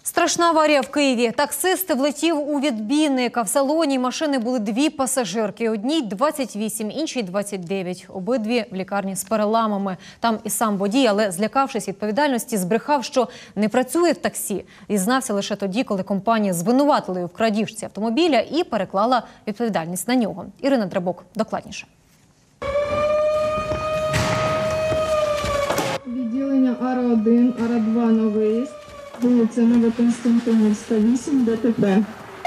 Страшна аварія в Києві. Таксист влетів у відбійник, а в салоні машини були дві пасажирки. Одній 28, іншій 29. Обидві в лікарні з переламами. Там і сам водій, але злякавшись відповідальності, збрехав, що не працює в таксі. Дізнався лише тоді, коли компанія звинуватила в крадіжці автомобіля і переклала відповідальність на нього. Ірина Драбок докладніше. Відділення АРА-1, АРА-2 на виїзд. Вулиця Новоконстантинівська, 8, ДТП.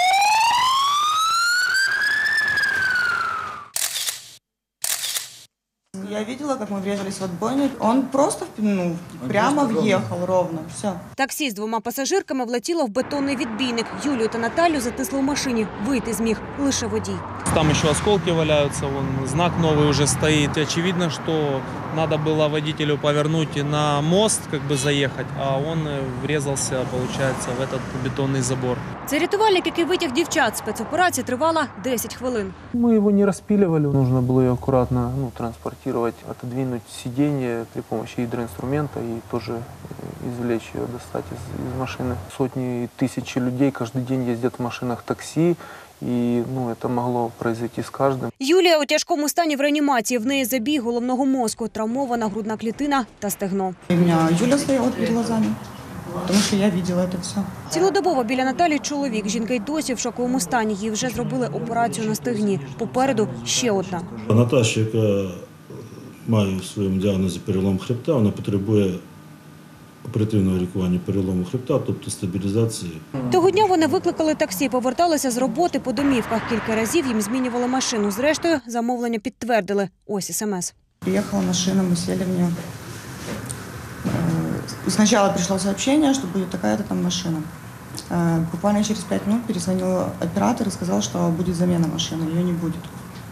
Я видела, как мы врезались в отбойник. Он просто прямо въехал ровно. Все. Таксі з двома пасажирками влетіло в бетонний відбійник. Юлію та Наталю затисло в машині. Вийти зміг лише водій. Там еще осколки валяются, вон, знак новый уже стоит. Очевидно, что надо было водителю повернуть на мост, как бы заехать, а он врезался, получается, в этот бетонный забор. Це рятувальник, який витяг дівчат. Спецоперація тривала 10 хвилин. Мы его не распиливали, нужно было ее аккуратно транспортировать, отодвинуть сиденье при помощи гидроинструмента и тоже извлечь ее, достать из машины. Сотни и тысячи людей каждый день ездят в машинах такси, і це могло произойти з кожним. Юлія у тяжкому стані в реанімації. В неї забій головного мозку, травмована грудна клітина та стегно. У меня Юля стояла перед глазами, потому что я видела это все. Цілодобово біля Наталі чоловік. Жінка й досі в шоковому стані. Їй вже зробили операцію на стегні. Попереду ще одна. Наташа, яка має в своєму діагнозі перелом хребта, вона потребує оперативного лікування перелому хребта, тобто стабілізації. Того дня вони викликали таксі, поверталися з роботи по домівках. Кілька разів їм змінювали машину. Зрештою, замовлення підтвердили. Ось смс. Приехала машина, мы сели в нее. Сначала пришло сообщение, что будет такая-то там машина. Буквально через 5 минут перезвонил оператор и сказал, что будет замена машины, ее не будет.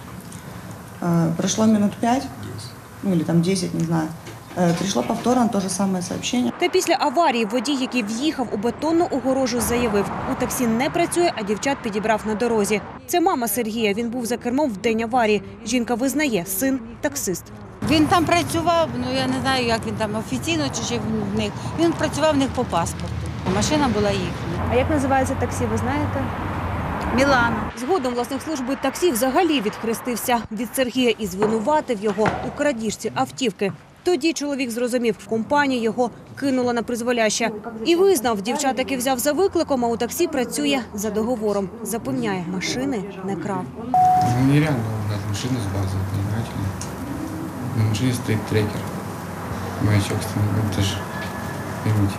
Прошло минут 5, или там 10, не знаю. Прийшло повторно те ж саме сообщення. Та після аварії водій, який в'їхав у бетонну огорожу, заявив, у таксі не працює, а дівчат підібрав на дорозі. Це мама Сергія, він був за кермом в день аварії. Жінка визнає, син – таксист. Він там працював, я не знаю, як він там офіційно чи ще в них. Він працював в них по паспорту, а машина була їхня. А як називається таксі, ви знаєте? Мілана. Згодом власник служби таксі взагалі відхрестився від Сергія і звинуватив його у крадіжці автівки. Тоді чоловік зрозумів, компанія його кинула на призволяще. І визнав, дівчат, які взяв за викликом, а у таксі працює за договором. Запевняє, машини не крав. Нереально угнать машину с базы, понимаете ли? На машине стоит трекер. Маячок стоит, это же, поймите,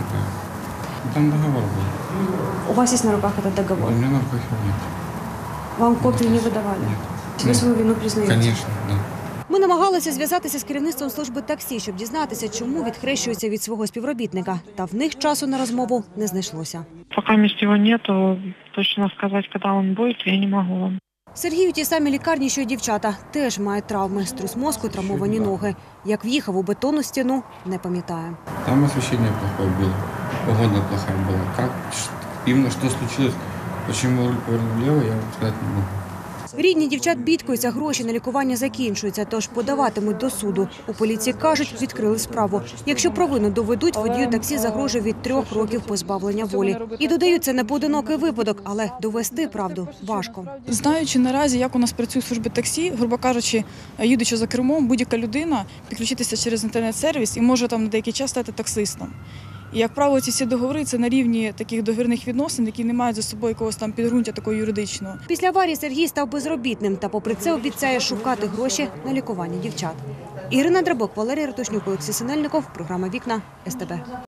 там договор был. У вас є на руках цей договор? У меня на руках его нет. Вам копію не видавали? Нет. Ви свою вину признаєте? Конечно, да. Ми намагалися зв'язатися з керівництвом служби таксі, щоб дізнатися, чому відхрещується від свого співробітника. Та в них часу на розмову не знайшлося. Поки його нету, точно сказати, коли він буде, я не можу вам. Сергій у тій самій лікарні, що й дівчата, теж має травми, струс мозку, травмовані ноги. Як в'їхав у бетонну стіну, не пам'ятає. Там освещение плохое было, погода плохая была. Как, именно что случилось, почему руль повернул влево, я вам сказать не могу. Рідні дівчат бідкаються, гроші на лікування закінчуються, тож подаватимуть до суду. У поліції кажуть, відкрили справу. Якщо провину доведуть, водію таксі загрожує від 3 років позбавлення волі. І додають, це не поодинокий випадок, але довести правду важко. Знаючи наразі, як у нас працює служба таксі, грубо кажучи, їдучи за кермом, будь-яка людина підключитися через інтернет-сервіс і може там на деякий час стати таксистом. І, як правило, ці всі договори – це на рівні таких договірних відносин, які не мають за собою якогось там підґрунтя такого юридичного. Після аварії Сергій став безробітним та попри це обіцяє шукати гроші на лікування дівчат. Ірина Драбок, Валерій Ратушнюк, Олексій Синельников. Програма «Вікна» СТБ.